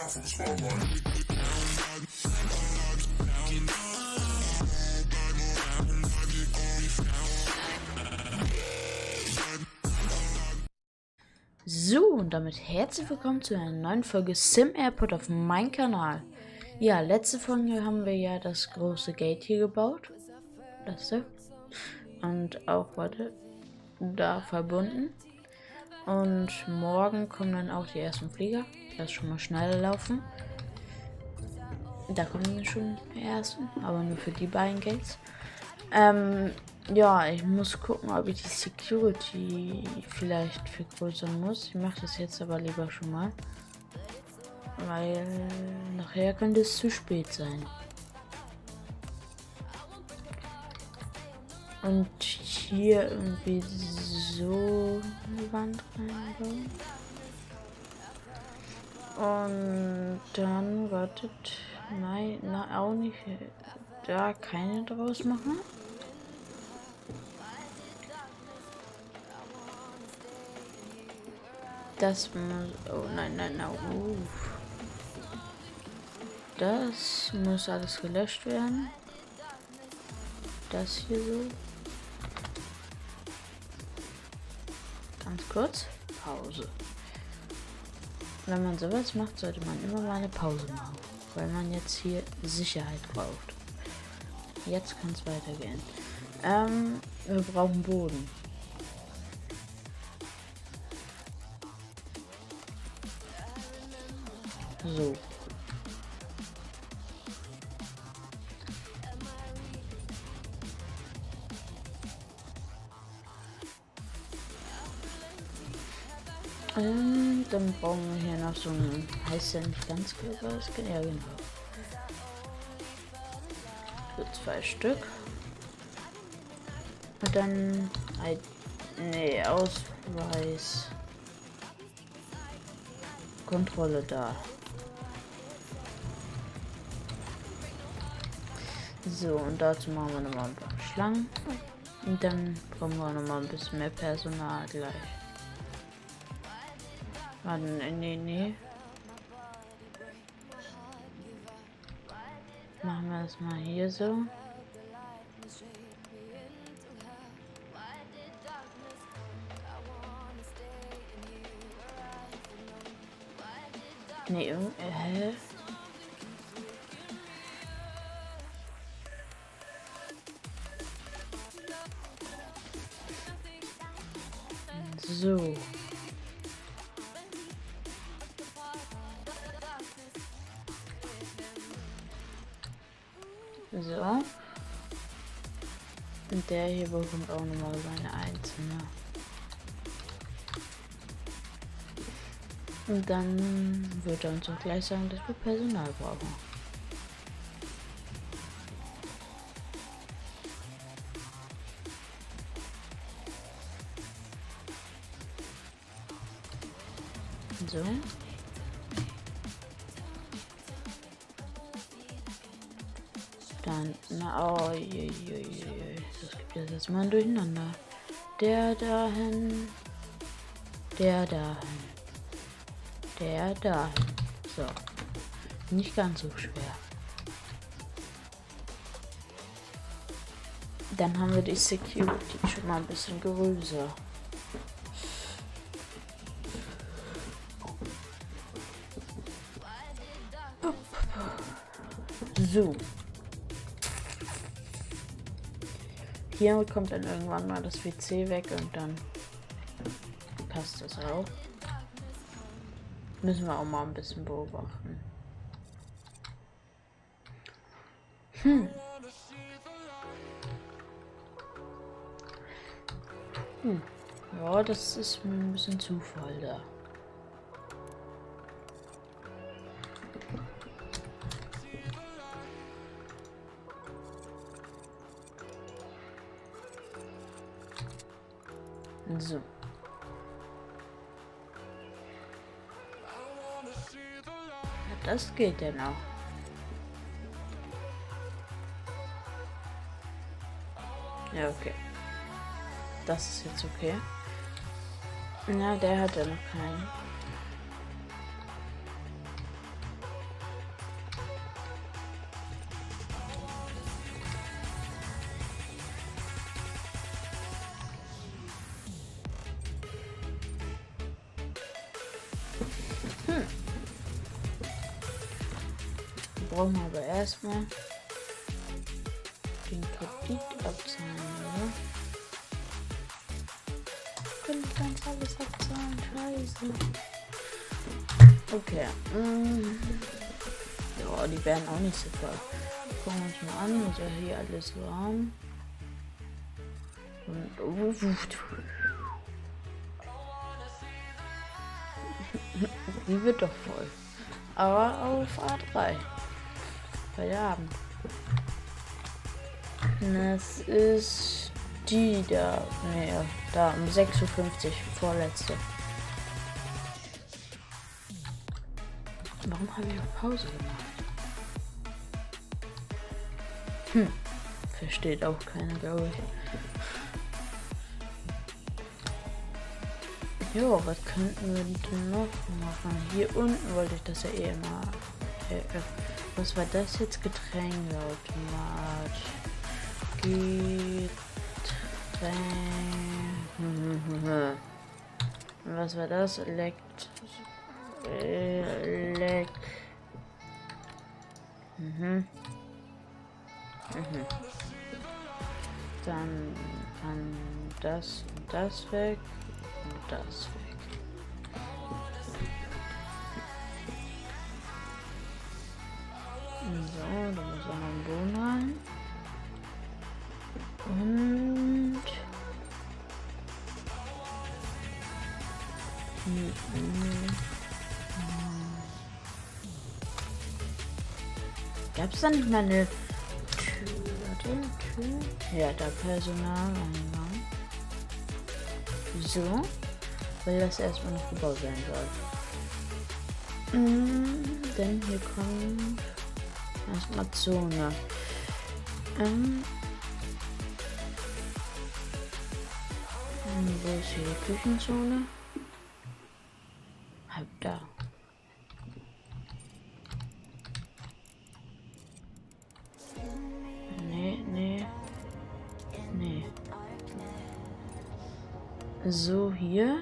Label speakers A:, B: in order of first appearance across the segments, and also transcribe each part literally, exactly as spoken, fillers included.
A: So, und damit herzlich willkommen zu einer neuen Folge Sim Airport auf meinem Kanal. Ja, letzte Folge haben wir ja das große Gate hier gebaut. Das hier. Und auch, warte, da verbunden. Und morgen kommen dann auch die ersten Flieger. Lass schon mal schneller laufen. Da kommen schon die ersten, aber nur für die beiden Gates. Ähm, ja, ich muss gucken, ob ich die Security vielleicht vergrößern muss. Ich mache das jetzt aber lieber schon mal. Weil nachher könnte es zu spät sein. Und hier irgendwie so eine Wand reinbauen. Und dann, wartet, nein, na, auch nicht, da keine draus machen. Das muss, oh nein, nein, nein, uh. Das muss alles gelöscht werden. Das hier so. Ganz kurz, Pause. Wenn man sowas macht, sollte man immer mal eine Pause machen, weil man jetzt hier Sicherheit braucht. Jetzt kann es weitergehen. Ähm, wir brauchen Boden. So. Ähm, dann brauchen wir hier noch so ein, heißt ja nicht ganz Körper, es geht ja genau. Für zwei Stück. Und dann ein, nee, Ausweis. Kontrolle da. So, und dazu machen wir nochmal ein paar Schlangen. Und dann brauchen wir nochmal ein bisschen mehr Personal gleich. Warte, nee, nee, nee. Machen wir das mal hier so. Nee, irgendwie, hä? So. So. Und der hier bekommt auch nochmal seine einzelne. Und dann wird er uns auch gleich sagen, dass wir Personal brauchen. So. Dann, na, oh, je, je, je. Das gibt jetzt erstmal ein Durcheinander. Der dahin. Der dahin. Der dahin. So. Nicht ganz so schwer. Dann haben wir die Security schon mal ein bisschen größer. So. Hier kommt dann irgendwann mal das W C weg und dann passt das auch. Müssen wir auch mal ein bisschen beobachten. Hm. Hm. Ja, das ist ein bisschen Zufall da. So. Ja, das geht ja noch. Ja, okay. Das ist jetzt okay. Na, der hat ja noch keinen. brauchen wir aber erstmal den Kredit abzahlen, oder? Können ich ganz alles abzahlen? Scheiße. Okay. Mm. Ja, die werden auch nicht so voll. Gucken wir uns mal an, was wir hier alles so haben. Und uh, die wird doch voll. Aber auf A drei. Feierabend. Das ist die da. Nee, da um sechs Uhr fünfzig. Vorletzte. Warum habe ich auf Pause gemacht? Hm. Versteht auch keiner, glaube ich. Jo, was könnten wir denn noch machen? Hier unten wollte ich das ja eh immer. Äh, äh, was war das jetzt? Getränkeautomat. Getränk. Was war das? Elekt. Elek. Mhm. Mhm. Dann kann das und das weg. Und das weg. So, da muss auch noch ein Boden rein. Und hm, hm. Gab es da nicht mal eine Tür? Warte, Tür? Ja, da Personaleingang. So, weil das erstmal nicht gebaut sein soll. Mhm, denn hier kommt erstmal Zone. Ähm, wo ist hier die Küchenzone? Halb da. Nee, nee. Nee. So, hier.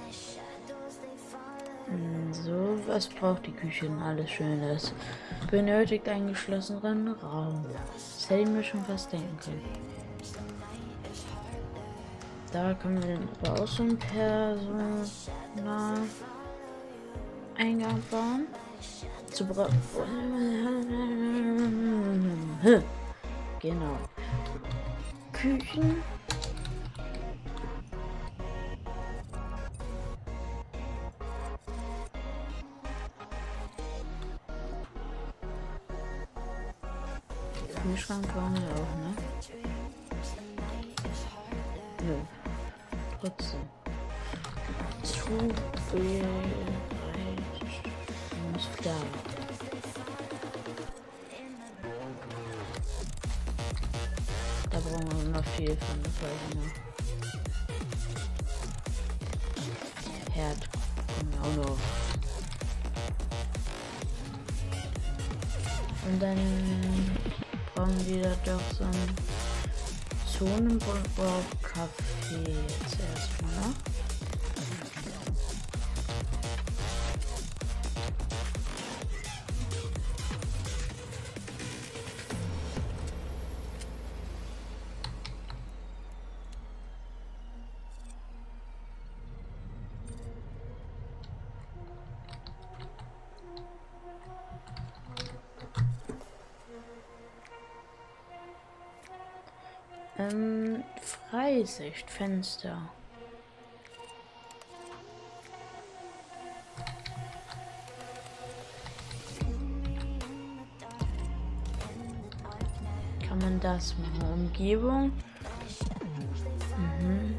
A: So, was braucht die Küche denn alles Schönes? Benötigt einen geschlossenen Raum. Das hätte ich mir schon fast denken können. Da können wir den aber auch so einen Personal-Eingang bauen. Zu bra Genau. Küchen. Kühlschrank brauchen wir auch, ne? Nö. Trotzdem. Zu bereit. Muss da. Da brauchen wir noch viel von der Folge noch. Herd. Auch noch. Und dann brauchen wir da doch so ein Zonenbau-Café jetzt erstmal. Ähm, Freisichtfenster. Kann man das machen? Umgebung. Mhm.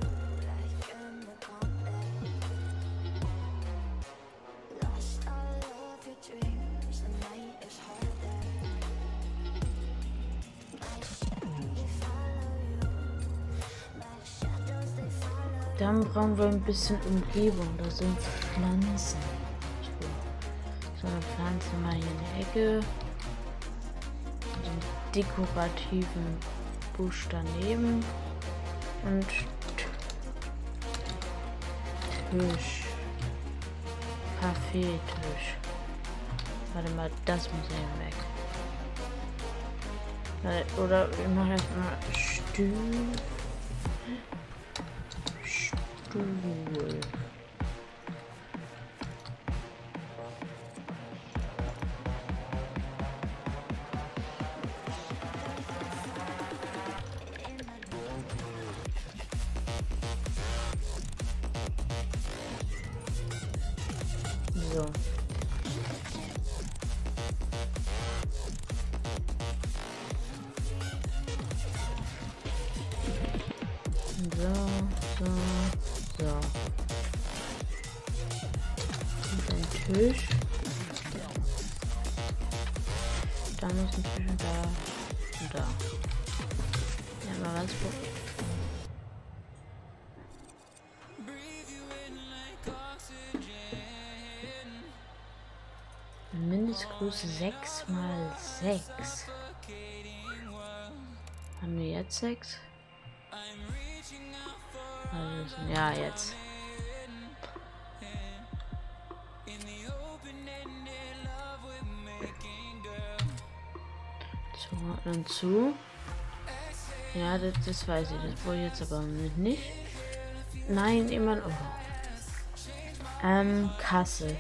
A: Dann brauchen wir ein bisschen Umgebung. Da sind Pflanzen. So eine Pflanze mal hier in der Ecke. Den dekorativen Busch daneben. Und Tisch. Kaffeetisch. Warte mal, das muss eben weg. Oder wir machen erstmal Stuhl. Stuhl. So. So, so, so. Und ein Tisch. Da muss ein Tisch und da und da. Ja, mal ganz gut. Mindestgröße sechs mal sechs. Haben wir jetzt sechs? Also, ja, jetzt. Zuordnen zu. Ja, das, das weiß ich. Das wollte ich jetzt aber nicht. Nein, immer. Oh. Ähm, Kasse.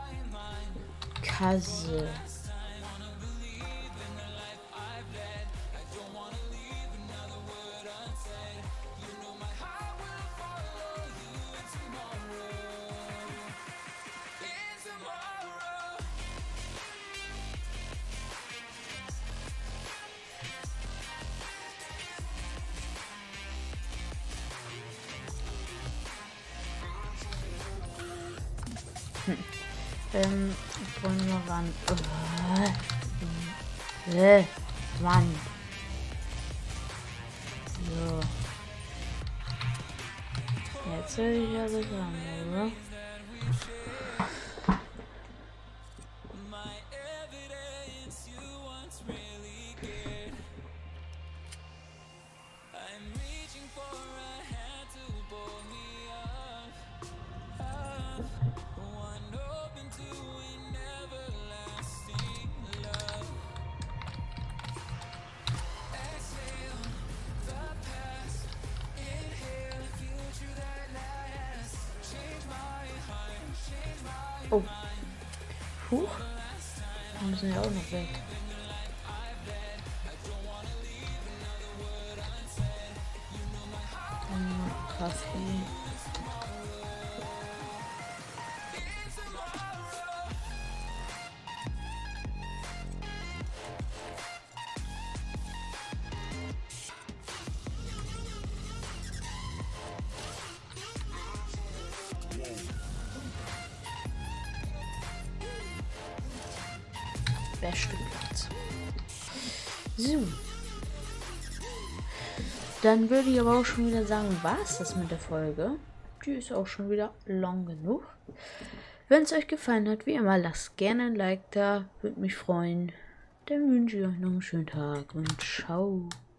A: Kasse. Hm. Ähm, wollen wir ran. Oh. Äh, Mann. So. Jetzt will ich alles haben, oder? Oh. Huch. Da müssen wir auch noch weg. Dann noch Kaffee. Beste Platz. So. Dann würde ich aber auch schon wieder sagen, war es das mit der Folge. Die ist auch schon wieder lang genug. Wenn es euch gefallen hat, wie immer, lasst gerne ein Like da. Würde mich freuen. Dann wünsche ich euch noch einen schönen Tag und ciao.